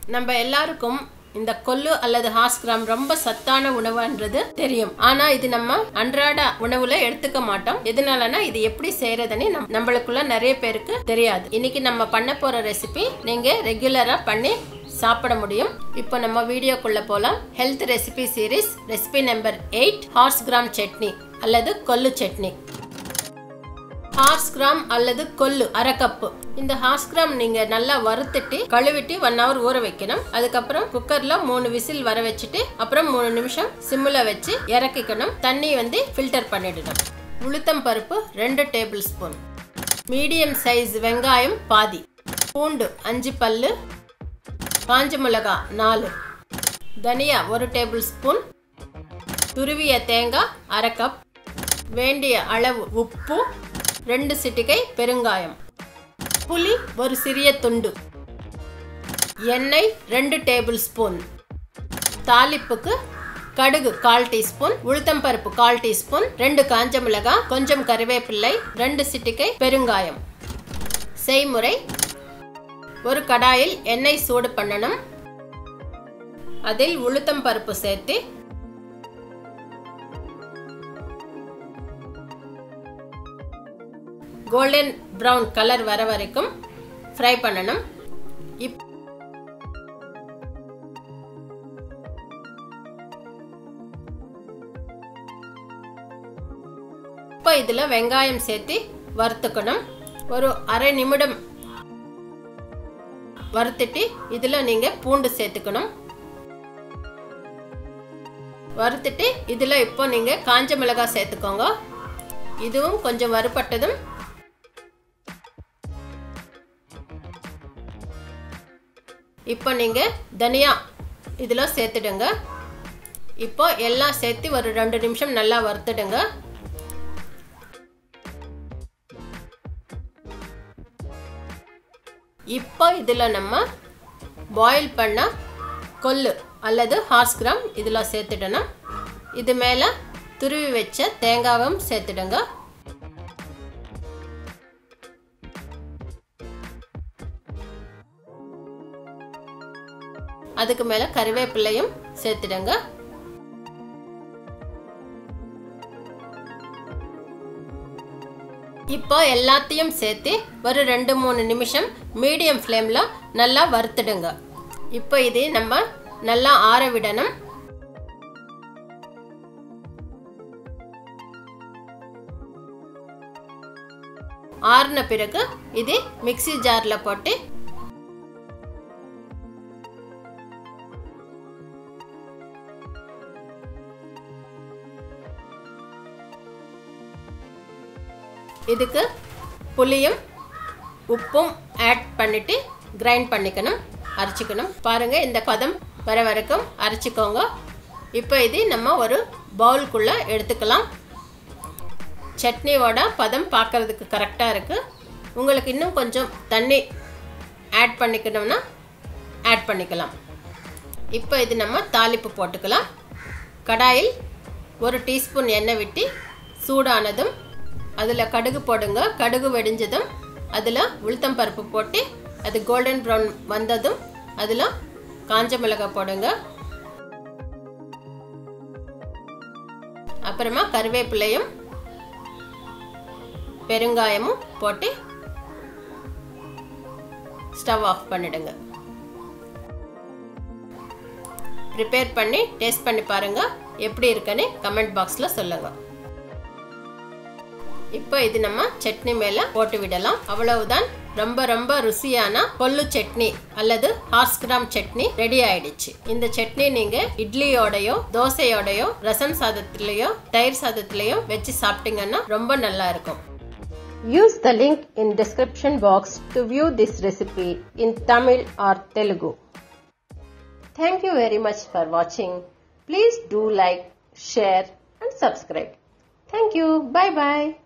நம்ம எல்லாருக்கும் இந்த கொள்ளு அல்லது ஹார்ஸ் கிராம் ரொம்ப சத்தான உணவுன்றது தெரியும். ஆனா இது நம்ம அன்றாட உணவுல எடுத்துக்க மாட்டோம். எதனாலனா இது எப்படி செய்யறதுன்னு நம்மளுக்குள்ள நிறைய பேருக்கு தெரியாது. இன்னைக்கு நம்ம பண்ண போற ரெசிபி நீங்க ரெகுலரா பண்ணி சாப்பிட முடியும். இப்போ நம்ம வீடியோக்குள்ள போலாம். Health recipe series recipe number 8 horse gram chutney அல்லது கொள்ளு சட்னி. ஹார்ஸ் கிராம் அல்லது கொள்ளு அரை கப்பு. இந்த ஹார்ஸ் கிராம் நீங்க நல்லா வறுத்துட்டு கழுவிட்டு 1 hour ஊற வைக்கணும். அதுக்கப்புறம் குக்கர்ல 3 விசில் வர வச்சுட்டு அப்புறம் 3 நிமிஷம் சிம்ல வச்சு இறக்கிக்கணும். தண்ணி ஃபில்டர் பண்ணிடணும். உளுத்தம் பருப்பு 2 டேபிள் ஸ்பூன், மீடியம் சைஸ் வெங்காயம் பாதி, பூண்டு 5 பல்லு, காஞ்ச மிளகாய் 4, தனியா 1 டேபிள் ஸ்பூன், துருவிய தேங்காய் அரை கப், வேண்டிய அளவு உப்பு, 2 சிட்டிகை பெருங்காயம், புளி 1 சிறிய துண்டு, எண்ணெய் 2 டேபிள் ஸ்பூன், தாளிப்புக்கு கடுகு 1/4 டீஸ்பூன், உளுத்தம் பருப்பு 1/4 டீஸ்பூன், 2 காஞ்ச மிளகாய், கொஞ்சம் கறிவேப்பிள்ளை, 2 சிட்டிகை பெருங்காயம். செய்முறை: ஒரு கடாயில் எண்ணெய் சூடு பண்ணணும். அதில் உளுத்தம் பருப்பு சேர்த்து கோல்டன் பிரவுன் கலர் வர வரைக்கும் ஃப்ரை பண்ணணும். இப்போ இதுல வெங்காயம் சேர்த்து வறுத்துக்கணும். ஒரு அரை நிமிடம் வறுத்துட்டு இதுல நீங்க பூண்டு சேர்த்துக்கணும். வறுத்துட்டு இதுல இப்போ நீங்க காஞ்ச மிளகாய் சேர்த்துக்கோங்க. இதுவும் கொஞ்சம் வறுபட்டதும் இப்போ நீங்க தனியா இதுல சேர்த்துடுங்க. இப்போ எல்லாம் சேர்த்து ஒரு 2 நிமிஷம் நல்லா வறுத்துடுங்க. இப்போ இதுல நம்ம பாயில் பண்ண கொள்ளு அல்லது ஹார்ஸ் கிராம் இதுல சேர்த்துடணும். இது மேல துருவி வச்ச தேங்காவும் சேர்த்துடுங்க. அதுக்கு மேல கறிவேப்பிள்ளையும் சேர்த்துடுங்க. இப்போ எல்லாத்தையும் சேர்த்து ஒரு 2-3 நிமிஷம் மீடியம் ஃப்ளேம்ல நல்லா வறுத்துடுங்க. இப்போ இது நம்ம நல்லா ஆற விடணும். ஆறின பிறகு இது மிக்ஸி ஜார்ல போட்டு இதுக்கு புளியும் உப்பும் ஆட் பண்ணிட்டு கிரைண்ட் பண்ணிக்கணும், அரைச்சிக்கணும். பாருங்க இந்த பதம் வர வரைக்கும் அரைச்சிக்கோங்க. இப்போ இது நம்ம ஒரு பவுலுக்குள்ள எடுத்துக்கலாம். சட்னியோட பதம் பார்க்கறதுக்கு கரெக்டாக இருக்கு. உங்களுக்கு இன்னும் கொஞ்சம் தண்ணி ஆட் பண்ணிக்கணும்னா ஆட் பண்ணிக்கலாம். இப்போ இது நம்ம தாளிப்பு போட்டுக்கலாம். கடாயில் 1 டீஸ்பூன் எண்ணெய் விட்டு சூடானதும் அதில் கடுகு போடுங்க. கடுகு வெடிஞ்சதும் அதில் உளுத்தம் பருப்பு போட்டு அது கோல்டன் ப்ரௌன் வந்ததும் அதில் காஞ்ச மிளகாய் போடுங்க. அப்புறமா கறிவேப்பிலையும் பெருங்காயமும் போட்டு ஸ்டவ் ஆஃப் பண்ணிடுங்க. ப்ரிப்பேர் பண்ணி டேஸ்ட் பண்ணி பாருங்க. எப்படி இருக்குன்னு கமெண்ட் பாக்ஸ்ல சொல்லுங்க. இப்போ இது நம்ம சட்னி மேல போட்டு விடலாம். அவ்வளவுதான். ரொம்ப ரொம்ப ருசியான கொள்ளு சட்னி அல்லது ஹார்ஸ் கிராம் சட்னி ரெடி ஆயிடுச்சு. இந்த சட்னி நீங்க இட்லியோடயோ தோசையோடயோ ரசம் சாதத்திலயோ தயிர் சாதத்திலயோ வச்சு சாப்பிட்டீங்கன்னா ரொம்ப நல்லா இருக்கும். Use the link in description box to view this recipe in Tamil or Telugu. Thank you very much for watching. Please do like, share and subscribe. Thank you. Bye bye.